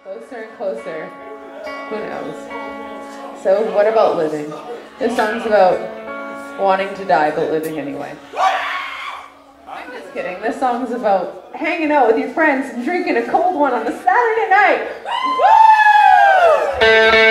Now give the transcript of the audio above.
Closer and closer. Who knows? So what about living? This song's about wanting to die but living anyway. I'm just kidding. This song's about hanging out with your friends and drinking a cold one on a Saturday night. Woo!